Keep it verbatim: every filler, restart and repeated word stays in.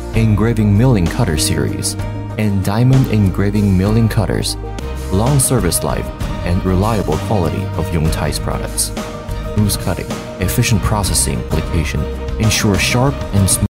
engraving milling cutter series, and diamond engraving milling cutters, long service life, and reliable quality of Yongtai's products. Smooth cutting, efficient processing application ensure sharp and smooth